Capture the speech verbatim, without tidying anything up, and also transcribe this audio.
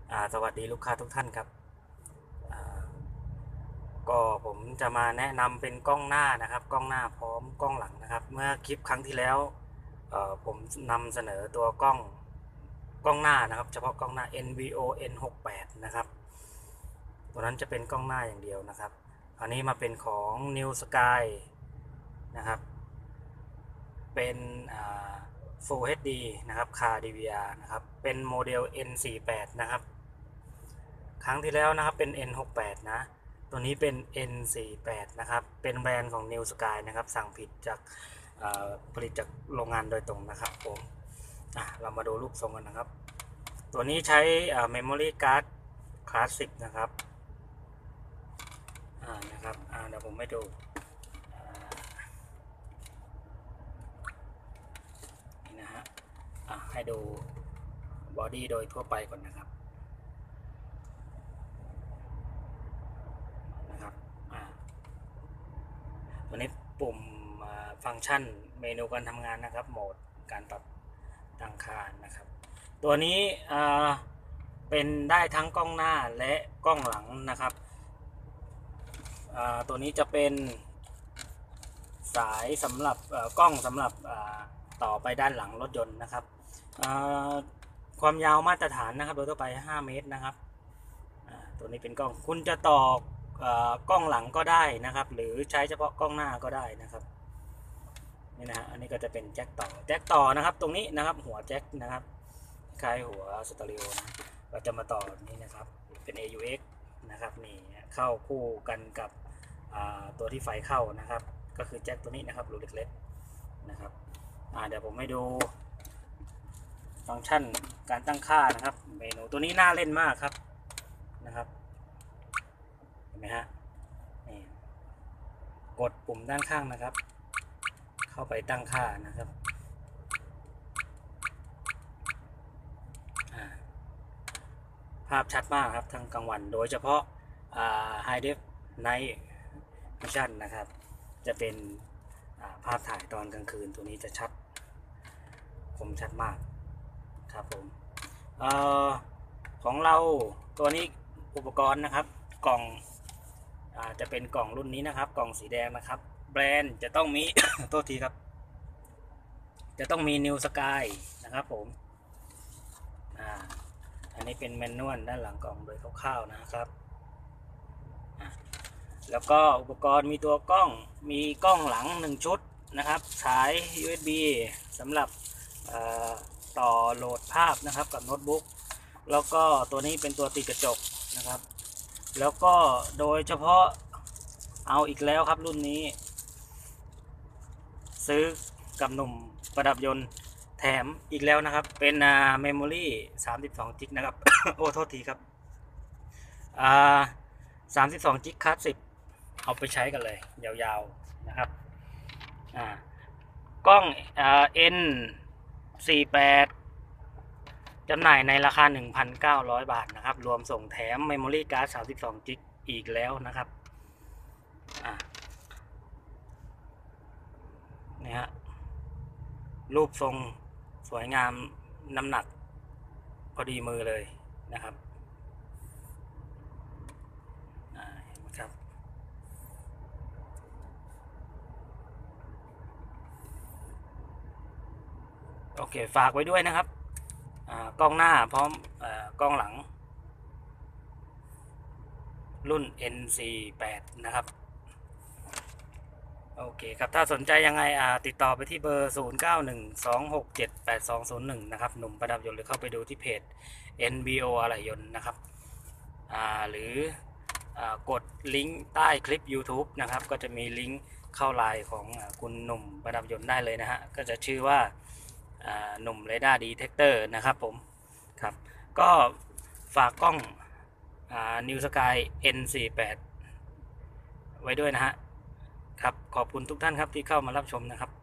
อ่าสวัสดีลูกค้าทุกท่านครับอ่าก็ผมจะมาแนะนำเป็นกล้องหน้านะครับกล้องหน้าพร้อมกล้องหลังนะครับเมื่อคลิปครั้งที่แล้วเอ่อผมนำเสนอตัวกล้องกล้องหน้านะครับเฉพาะกล้องหน้า เอ็น วี โอ เอ็น หกสิบแปด นะครับตัวนั้นจะเป็นกล้องหน้าอย่างเดียวนะครับอันนี้มาเป็นของ New Sky นะครับเป็น Full เอช ดี นะครับ Car ดี วี อาร์ นะครับเป็นโมเดล เอ็น สี่สิบแปด นะครับครั้งที่แล้วนะครับเป็น เอ็น หกสิบแปด นะตัวนี้เป็น เอ็น สี่สิบแปด นะครับเป็นแบรนด์ของ New Sky นะครับสั่งผิดจากผลิตจากโรงงานโดยตรงนะครับผมเรามาดูรูปทรงกันนะครับตัวนี้ใช้ Memory Card Classic นะครับนะครับเดี๋ยวผมให้ดูนี่นะฮะให้ดูบอดี้โดยทั่วไปก่อนนะครับนะครับตัวนี้ปุ่มฟังก์ชันเมนูการทำงานนะครับโหมดการปรับตั้งค่านะครับตัวนี้เป็นได้ทั้งกล้องหน้าและกล้องหลังนะครับตัวนี้จะเป็นสายสำหรับกล้องสำหรับต่อไปด้านหลังรถยนต์นะครับความยาวมาตรฐานนะครับโดยทั่วไปห้าเมตรนะครับตัวนี้เป็นกล้องคุณจะต่อกล้องหลังก็ได้นะครับหรือใช้เฉพาะกล้องหน้าก็ได้นะครับนี่นะฮะอันนี้ก็จะเป็นแจ็คต่อแจ็คต่อนะครับตรงนี้นะครับหัวแจ็คนะครับคล้ายหัวสเตอริโอนะเราจะมาต่อนี้นะครับเป็น เอ ยู เอ็กซ์ นะครับนี่เข้าคู่กันกับตัวที่ไฟเข้านะครับก็คือแจ็คตัวนี้นะครับรูเล็กๆนะครับเดี๋ยวผมให้ดูฟังก์ชันการตั้งค่านะครับเมนูตัวนี้น่าเล่นมากครับนะครับเห็นไหมฮะนี่กดปุ่มด้านข้างนะครับเข้าไปตั้งค่านะครับภาพชัดมากครับทั้งกลางวันโดยเฉพาะ High Def Night Vision นะครับจะเป็นภาพถ่ายตอนกลางคืนตัวนี้จะชัดคมชัดมากครับผมเอ่อของเราตัวนี้อุปกรณ์นะครับกล่องอ่าจะเป็นกล่องรุ่นนี้นะครับกล่องสีแดงนะครับแบรนด์จะต้องมี โทษทีครับจะต้องมี New Sky นะครับผมอ่าอันนี้เป็นแมนนวลด้านหลังกล่องโดยคร่าวๆนะครับแล้วก็อุปกรณ์มีตัวกล้องมีกล้องหลังหนึ่งชุดนะครับสาย ยู เอส บี สำหรับต่อโหลดภาพนะครับกับโน้ตบุ๊กแล้วก็ตัวนี้เป็นตัวติดกระจกนะครับแล้วก็โดยเฉพาะเอาอีกแล้วครับรุ่นนี้ซื้อกับหนุ่มประดับยนต์แถมอีกแล้วนะครับเป็นเมมโมรี่สามสิบสองจิกนะครับ โอ้โทษทีครับอ่าสามสิบสองจิกคลาสสิกเอาไปใช้กันเลยยาวๆนะครับอ่ากล้องอ่า เอ็น สี่สิบแปด จำหน่ายในราคา หนึ่งพันเก้าร้อย บาทนะครับรวมส่งแถม Memory Card สามสิบสองจิกอีกแล้วนะครับอ่านี่ฮะรูปทรงสวยงามน้ำหนักพอดีมือเลยนะครับครับโอเคฝากไว้ด้วยนะครับกล้องหน้าพร้อมกล้องหลังรุ่น เอ็น สี่สิบแปด นะครับโอเคครับถ้าสนใจยังไงติดต่อไปที่เบอร์ ศูนย์ เก้า หนึ่ง สอง หก เจ็ด แปด สอง ศูนย์ หนึ่ง นะครับหนุ่มประดับยนต์หรือเข้าไปดูที่เพจ เอ็น บี โอ อะไหล่ยนต์นะครับหรือกดลิงก์ใต้คลิป YouTube นะครับก็จะมีลิงก์เข้าไลน์ของคุณหนุ่มประดับยนต์ได้เลยนะฮะก็จะชื่อว่าหนุ่มเรดาร์ดีเทคเตอร์นะครับผมครับก็ฝากกล้อง New Sky เอ็น สี่สิบแปด ไว้ด้วยนะฮะครับขอบคุณทุกท่านครับที่เข้ามารับชมนะครับ